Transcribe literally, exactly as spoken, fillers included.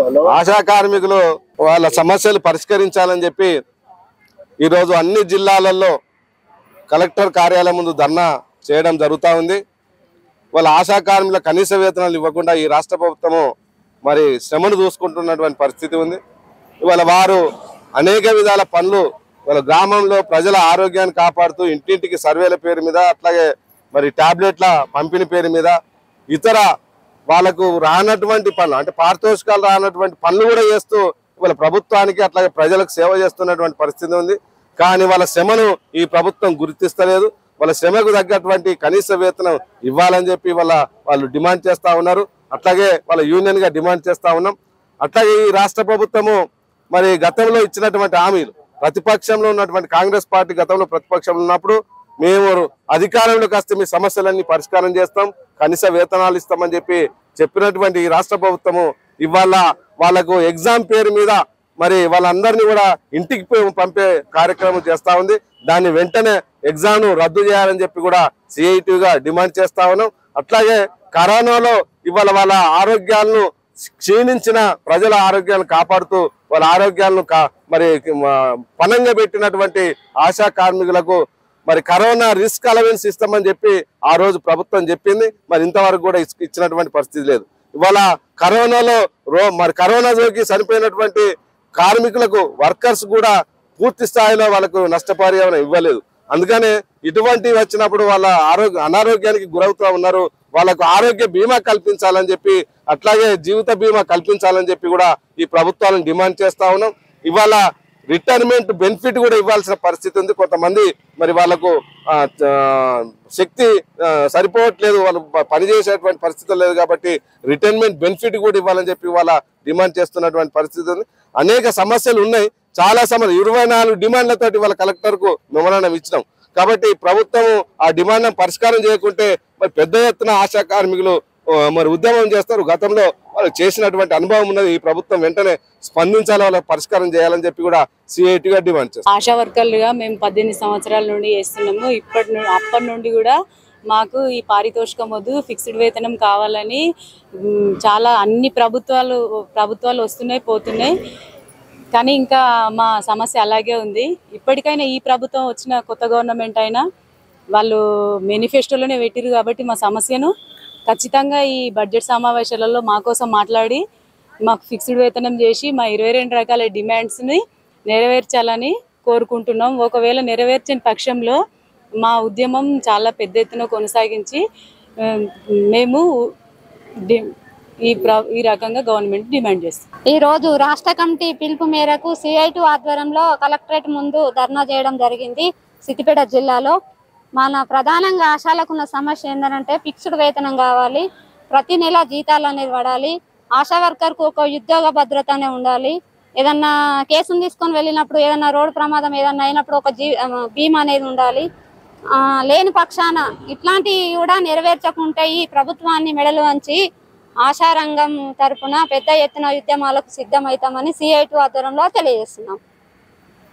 ఆశా కార్మికులు వాళ్ళ సమస్యలు పరిష్కరించాలని చెప్పి ఈరోజు అన్ని జిల్లాలలో కలెక్టర్ కార్యాలయం ముందు ధర్నా చేయడం జరుగుతూ ఉంది. వాళ్ళ ఆశా కార్మికుల కనీస వేతనాలు ఇవ్వకుండా ఈ రాష్ట్ర ప్రభుత్వము మరి శ్రమను చూసుకుంటున్నటువంటి పరిస్థితి ఉంది. ఇవాళ వారు అనేక విధాల పనులు వాళ్ళ గ్రామంలో ప్రజల ఆరోగ్యాన్ని కాపాడుతూ ఇంటింటికి సర్వేల పేరు మీద, అట్లాగే మరి టాబ్లెట్ల పంపిణీ పేరు మీద ఇతర వాళ్ళకు రానటువంటి పనులు అంటే పారితోషికాలు రానటువంటి పనులు కూడా చేస్తూ వాళ్ళ ప్రభుత్వానికి అట్లాగే ప్రజలకు సేవ చేస్తున్నటువంటి పరిస్థితి ఉంది. కానీ వాళ్ళ శ్రమను ఈ ప్రభుత్వం గుర్తిస్తలేదు. వాళ్ళ శ్రమకు తగ్గటువంటి కనీస వేతనం ఇవ్వాలని చెప్పి వాళ్ళ వాళ్ళు డిమాండ్ చేస్తూ ఉన్నారు. అట్లాగే వాళ్ళ యూనియన్గా డిమాండ్ చేస్తూ ఉన్నాం. అట్లాగే ఈ రాష్ట్ర ప్రభుత్వము మరి గతంలో ఇచ్చినటువంటి హామీలు, ప్రతిపక్షంలో ఉన్నటువంటి కాంగ్రెస్ పార్టీ గతంలో ప్రతిపక్షంలో ఉన్నప్పుడు మేము అధికారంలోకి వస్తే మీ సమస్యలన్నీ పరిష్కారం చేస్తాం, కనీస వేతనాలు ఇస్తామని చెప్పి చెప్పినటువంటి ఈ రాష్ట్ర ప్రభుత్వము ఇవాళ వాళ్ళకు ఎగ్జామ్ పేరు మీద మరి వాళ్ళందరినీ కూడా ఇంటికి పంపే కార్యక్రమం చేస్తూ ఉంది. దాన్ని వెంటనే ఎగ్జామ్ను రద్దు చేయాలని చెప్పి కూడా సిఐటిగా డిమాండ్ చేస్తా ఉన్నాం. అట్లాగే కరోనాలో ఇవాళ వాళ్ళ ఆరోగ్యాలను క్షీణించిన ప్రజల ఆరోగ్యాలను కాపాడుతూ వాళ్ళ ఆరోగ్యాలను మరి పనంగా పెట్టినటువంటి ఆశా కార్మికులకు మరి కరోనా రిస్క్ అలవెన్స్ ఇస్తామని చెప్పి ఆ రోజు ప్రభుత్వం చెప్పింది. మరి ఇంతవరకు కూడా ఇచ్చినటువంటి పరిస్థితి లేదు. ఇవాళ కరోనాలో రో మరి కరోనా సోకి చనిపోయినటువంటి కార్మికులకు వర్కర్స్ కూడా పూర్తి స్థాయిలో వాళ్ళకు నష్టపరిహారం ఇవ్వలేదు. అందుకనే ఇటువంటివి వచ్చినప్పుడు వాళ్ళ ఆరోగ్య అనారోగ్యానికి గురవుతూ ఉన్నారు. వాళ్ళకు ఆరోగ్య బీమా కల్పించాలని చెప్పి అట్లాగే జీవిత బీమా కల్పించాలని చెప్పి కూడా ఈ ప్రభుత్వాలను డిమాండ్ చేస్తా ఉన్నాం. ఇవాళ రిటైర్మెంట్ బెనిఫిట్ కూడా ఇవ్వాల్సిన పరిస్థితి ఉంది. కొంతమంది మరి వాళ్ళకు శక్తి సరిపోవట్లేదు, వాళ్ళు పనిచేసేటువంటి పరిస్థితి లేదు కాబట్టి రిటైర్మెంట్ బెనిఫిట్ కూడా ఇవ్వాలని చెప్పి వాళ్ళ డిమాండ్ చేస్తున్నటువంటి పరిస్థితి ఉంది. అనేక సమస్యలు ఉన్నాయి, చాలా సమస్యలు ఇరవై నాలుగు డిమాండ్లతోటి వాళ్ళ కలెక్టర్కు మెమోరాండం ఇచ్చినాం. కాబట్టి ప్రభుత్వం ఆ డిమాండ్ పరిష్కారం చేయకుంటే మరి పెద్ద ఎత్తున ఆశా కార్మికులు మరి ఉద్యమం చేస్తారు. గతంలో వాళ్ళు చేసినటువంటి అనుభవం ఉన్నది. ఈ ప్రభుత్వం వెంటనే స్పందించాలి, వాళ్ళకి పరిష్కారం చేయాలని చెప్పి కూడా సిఐటిగా డిమాండ్ చేస్తాం. ఆశా వర్కర్లుగా మేము పద్దెనిమిది సంవత్సరాల నుండి చేస్తున్నాము. ఇప్పటి అప్పటి నుండి కూడా మాకు ఈ పారితోషికం వద్దు, ఫిక్స్డ్ వేతనం కావాలని చాలా అన్ని ప్రభుత్వాలు ప్రభుత్వాలు వస్తున్నాయి పోతున్నాయి. కానీ ఇంకా మా సమస్య అలాగే ఉంది. ఇప్పటికైనా ఈ ప్రభుత్వం వచ్చిన కొత్త గవర్నమెంట్ అయినా వాళ్ళు మేనిఫెస్టోలోనే పెట్టిరు కాబట్టి మా సమస్యను ఖచ్చితంగా ఈ బడ్జెట్ సమావేశాలలో మా కోసం మాట్లాడి మాకు ఫిక్స్డ్ వేతనం చేసి మా ఇరవై రెండు రకాల డిమాండ్స్ని నెరవేర్చాలని కోరుకుంటున్నాం. ఒకవేళ నెరవేర్చని పక్షంలో మా ఉద్యమం చాలా పెద్ద ఎత్తున కొనసాగించి మేము ఈ ఈ రకంగా గవర్నమెంట్ డిమాండ్ చేస్తాం. ఈ రోజు రాష్ట్ర కమిటీ పిలుపు మేరకు సిఐటి ఆధ్వర్యంలో కలెక్టరేట్ ముందు ధర్నా చేయడం జరిగింది. సిద్దిపేట జిల్లాలో మన ప్రధానంగా ఆశాలకున్న సమస్య ఏంటంటే ఫిక్స్డ్ వేతనం కావాలి, ప్రతి నెల జీతాలు అనేది పడాలి, ఆశా వర్కర్కు ఒక ఉద్యోగ భద్రత అనే ఉండాలి, ఏదన్నా కేసును తీసుకొని వెళ్ళినప్పుడు ఏదన్నా రోడ్డు ప్రమాదం ఏదన్నా అయినప్పుడు ఒక జీ బీమా అనేది ఉండాలి. లేని పక్షాన ఇట్లాంటివి కూడా నెరవేర్చకుంటే ఈ ప్రభుత్వాన్ని మెడలు వంచి ఆశారంగం తరఫున పెద్ద ఎత్తున ఉద్యమాలకు సిద్ధమవుతామని సిఐటి ఆధ్వర్యంలో తెలియజేస్తున్నాం.